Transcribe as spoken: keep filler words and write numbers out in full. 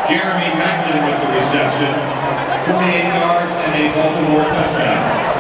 Maclin with the reception, forty-eight yards and a Baltimore touchdown.